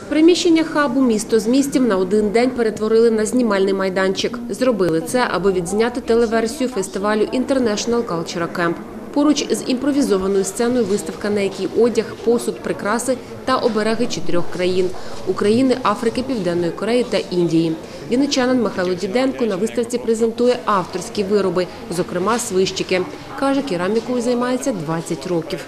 Приміщення хабу «Місто з містів» на один день перетворили на знімальний майданчик. Зробили це, аби відзняти телеверсію фестивалю International Cultural Camp. Поруч з імпровізованою сценою виставка, на якій одяг, посуд, прикраси та обереги 4 країн – України, Африки, Південної Кореї та Індії. Вінничанин Михайло Діденко на виставці презентує авторські вироби, зокрема свищики. Каже, керамікою займається 20 років.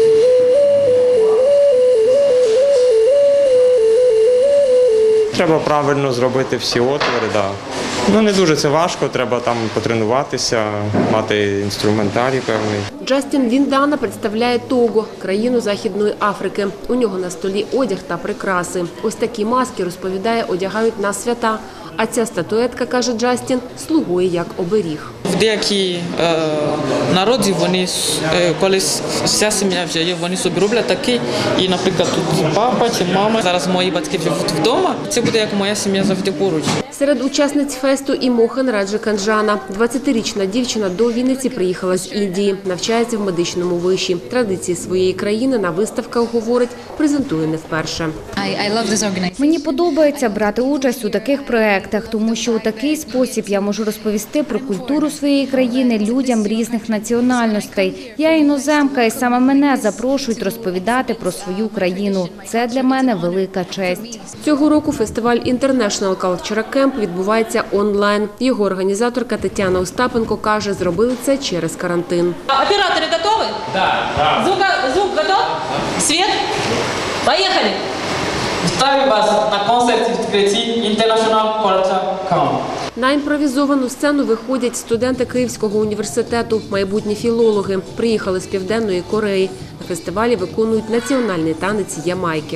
Треба правильно зробити всі отвори, да. Не дуже це важко, треба там потренуватися, мати інструментарій певний. Джастін Віндана представляє Того, країну Західної Африки. У нього на столі одяг та прикраси. Ось такі маски, розповідає, одягають на свята. А ця статуетка, каже Джастін, слугує як оберіг. В деякі народи вони, коли вся сім'я вже є, вони собі роблять такі. І, наприклад, тут папа чи мама. Зараз мої батьки живуть вдома. Це буде як моя сім'я завжди поруч. Серед учасниць фесту і Мохан Раджа Канджана. 20-річна дівчина до Вінниці приїхала з Індії. Навчається в медичному виші. Традиції своєї країни на виставках, говорить, презентує не вперше. Мені подобається брати участь у таких проєктах, тому що у такий спосіб я можу розповісти про культуру своєї країни людям різних національностей. Я іноземка, і саме мене запрошують розповідати про свою країну. Це для мене велика честь. Цього року фестиваль International Cultural Camp відбувається онлайн. Його організаторка Тетяна Остапенко каже, зробили це через карантин. Операторы готовы? Да. Звук готов? Свет? Поехали! Вітаю вас на концерті відкритті International Cultural Camp. На імпровізовану сцену виходять студенти Київського університету, майбутні філологи. Приїхали з Південної Кореї. На фестивалі виконують національний танець Ямайки.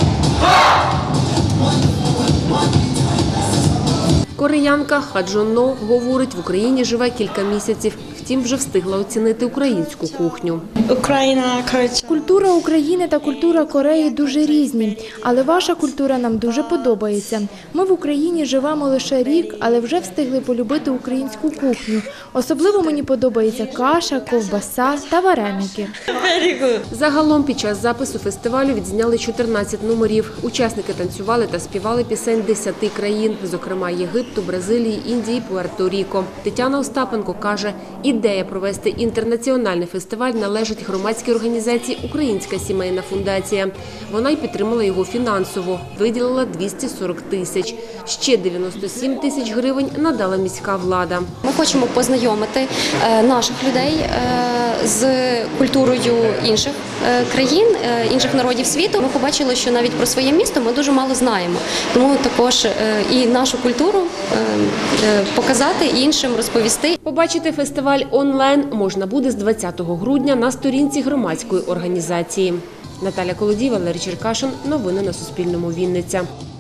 Кореянка Хаджон-но, говорить, в Україні живе кілька місяців. Втім, вже встигла оцінити українську кухню. Культура України та культура Кореї дуже різні, але ваша культура нам дуже подобається. Ми в Україні живемо лише рік, але вже встигли полюбити українську кухню. Особливо мені подобається каша, ковбаса та вареники. Загалом під час запису фестивалю відзняли 14 номерів. Учасники танцювали та співали пісень 10 країн, зокрема Єгипту, Бразилії, Індії, Пуерто-Ріко. Тетяна Остапенко каже, ідея провести інтернаціональний фестиваль належить громадській організації «Українська сімейна фундація». Вона й підтримала його фінансово, виділила 240 тисяч. Ще 97 тисяч гривень надала міська влада. Ми хочемо познайомити наших людей з культурою інших країн, інших народів світу. Ми побачили, що навіть про своє місто ми дуже мало знаємо. Тому також і нашу культуру показати, іншим розповісти. Побачити фестиваль онлайн можна буде з 20 грудня на сторінці громадської організації. Наталя Колодій, Валерій Черкашин. Новини на Суспільному. Вінниця.